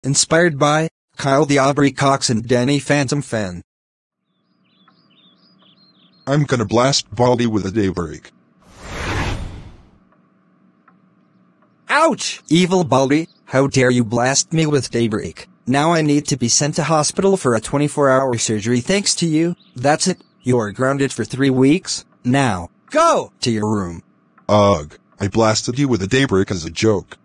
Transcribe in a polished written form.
Inspired by Kyle the Aubrey Cox and Danny Phantom Fan. I'm gonna blast Baldi with a daybreak. Ouch! Evil Baldi, how dare you blast me with daybreak. Now I need to be sent to hospital for a 24-hour surgery thanks to you. That's it. You are grounded for 3 weeks. Now, go to your room. Ugh, I blasted you with a daybreak as a joke.